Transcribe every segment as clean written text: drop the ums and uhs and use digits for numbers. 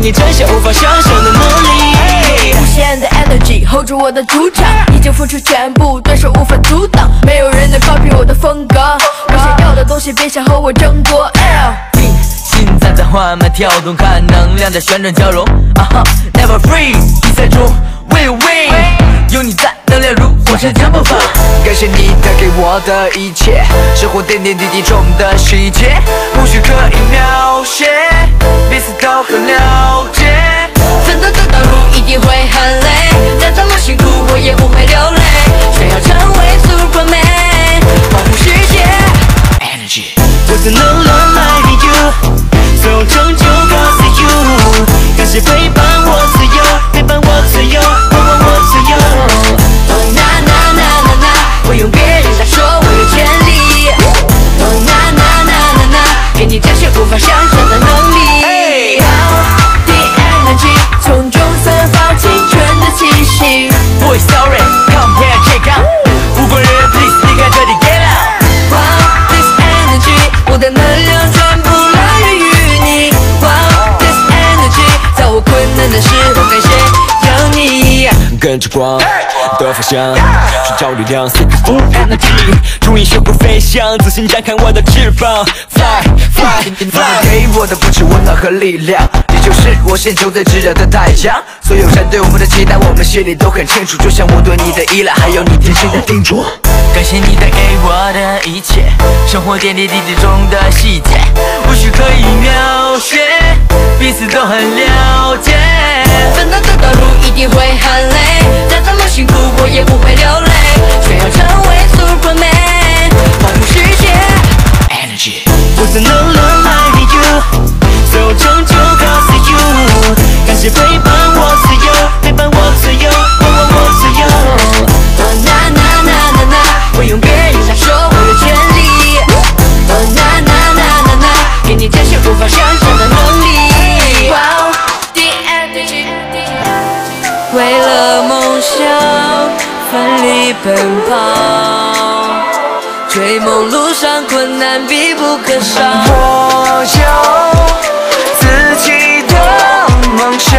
你展现无法想象的能力。 无限的 energy hold 住我的主场，已经付出全部，对手无法阻挡，没有人能 copy 我的风格。我想要的东西，别想和我争夺。 心脏在缓慢跳动，看能量在旋转交融。Never freeze， 比赛中 will win， 有你在，能量如火山将爆发。 感谢你带给我的一切，生活点点滴滴中的细节，无需刻意描写，彼此都很了解。 奋斗的道路一定会很累，再怎么辛苦我也不会流泪。想要成为 Superman， 保护世界。 Energy， 我的能量来源 you， 所有成就告诉 you， 感谢陪伴我自由，陪伴我自由，我自由。 哦那那那那那，不用别人瞎说，我有权利。哦那那那那那，给你展现无法想象的能力。The energy 从中散发青春的气息。 Boy sorry， come here check out， 不管人 please 离开这里 get out。 Wow this energy， 我的能量全部来源于你。Wow this energy， 在我困难的时候感谢有你。 跟着光的方向，寻找力量 ，seek for energy， 注意学会飞翔，自信展开我的翅膀 ，fly fly 你 fly。 给我的不止温暖和力量，你就是我心中最炙热的太阳。所有人对我们的期待，我们心里都很清楚，就像我对你的依赖，还有你贴心的叮嘱。 感谢你带给我的一切，生活点点滴滴中的细节，无需刻意描写，彼此都很了解。 奋斗的道路一定会很累，再怎么辛苦我也不会流泪。想要成为 Superman， 保护世界。 Energy， 我的能量来源 you， 所有成就告诉 you， 感谢陪伴我自由，陪伴我自由，我自由。 哦那那那那那，不用别人瞎说，我有权利。哦那那那那那，给你展现无法想象的能力。Wow the energy， 为了梦想奋力奔跑，追梦路上困难必不可少。 我有自己的梦想，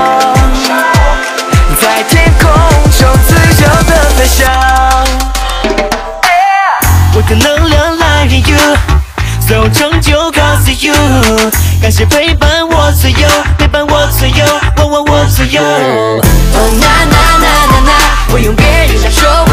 在天空中自由的飞翔。 我的能量来源 you， 所有成就告诉 you， 感谢陪伴我自由，陪伴我自由，我自由。 哦那那那那那，不用别人瞎说。